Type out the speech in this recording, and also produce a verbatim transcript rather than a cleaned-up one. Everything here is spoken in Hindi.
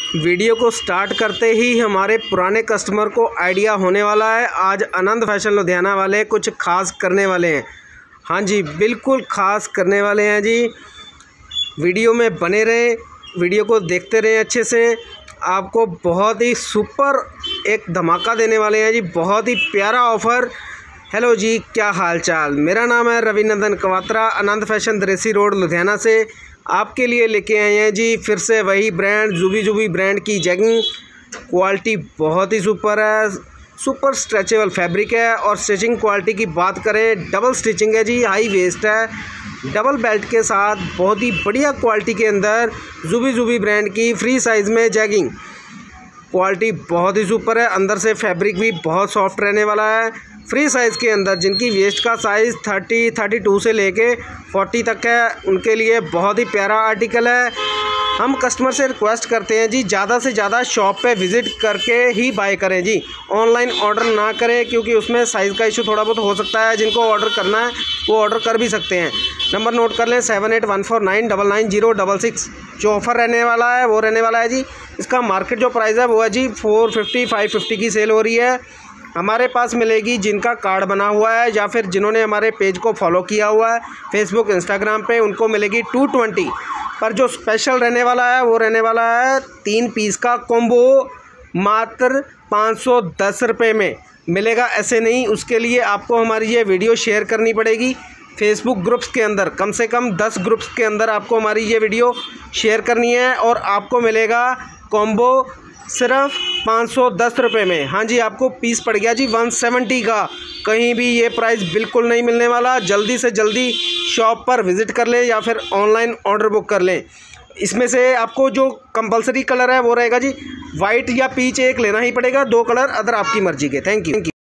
वीडियो को स्टार्ट करते ही हमारे पुराने कस्टमर को आइडिया होने वाला है आज आनंद फैशन लुधियाना वाले कुछ खास करने वाले हैं। हाँ जी, बिल्कुल ख़ास करने वाले हैं जी। वीडियो में बने रहें, वीडियो को देखते रहें अच्छे से। आपको बहुत ही सुपर एक धमाका देने वाले हैं जी, बहुत ही प्यारा ऑफ़र। हेलो जी, क्या हाल चाल। मेरा नाम है रविनंदन कवात्रा, आनंद फैशन दरेसी रोड लुधियाना से आपके लिए लेके आए हैं जी फिर से वही ब्रांड जुबी जुबी ब्रांड की जैगिंग। क्वालिटी बहुत ही सुपर है, सुपर स्ट्रेचेबल फैब्रिक है। और स्टिचिंग क्वालिटी की बात करें, डबल स्टिचिंग है जी, हाई वेस्ट है, डबल बेल्ट के साथ बहुत ही बढ़िया क्वालिटी के अंदर जुबी जुबी ब्रांड की फ्री साइज़ में जैगिंग। क्वालिटी बहुत ही सुपर है, अंदर से फैब्रिक भी बहुत सॉफ्ट रहने वाला है। फ्री साइज़ के अंदर जिनकी वेस्ट का साइज़ थर्टी थर्टी टू से लेके फोर्टी तक है, उनके लिए बहुत ही प्यारा आर्टिकल है। हम कस्टमर से रिक्वेस्ट करते हैं जी, ज़्यादा से ज़्यादा शॉप पे विज़िट करके ही बाय करें जी, ऑनलाइन ऑर्डर ना करें, क्योंकि उसमें साइज़ का इशू थोड़ा बहुत हो सकता है। जिनको ऑर्डर करना है वो ऑर्डर कर भी सकते हैं। नंबर नोट कर लें, seven eight one four nine double nine zero double six. जो ऑफ़र रहने वाला है वो रहने वाला है जी, इसका मार्केट जो प्राइस है वो है जी फोर फिफ्टी फाइव फिफ्टी की सेल हो रही है। हमारे पास मिलेगी जिनका कार्ड बना हुआ है या फिर जिन्होंने हमारे पेज को फॉलो किया हुआ है फेसबुक इंस्टाग्राम पे, उनको मिलेगी टू ट्वेंटी। पर जो स्पेशल रहने वाला है वो रहने वाला है तीन पीस का कॉम्बो, मात्र पाँच सौ दस रुपये में मिलेगा। ऐसे नहीं, उसके लिए आपको हमारी ये वीडियो शेयर करनी पड़ेगी फेसबुक ग्रुप्स के अंदर। कम से कम दस ग्रुप्स के अंदर आपको हमारी ये वीडियो शेयर करनी है और आपको मिलेगा कॉम्बो सिर्फ पाँच सौ दस रुपये में। हाँ जी, आपको पीस पड़ गया जी वन सेवेंटी का। कहीं भी ये प्राइस बिल्कुल नहीं मिलने वाला। जल्दी से जल्दी शॉप पर विज़िट कर लें या फिर ऑनलाइन ऑर्डर बुक कर लें। इसमें से आपको जो कंपलसरी कलर है वो रहेगा जी वाइट या पीच, एक लेना ही पड़ेगा, दो कलर अदर आपकी मर्ज़ी के। Thank you.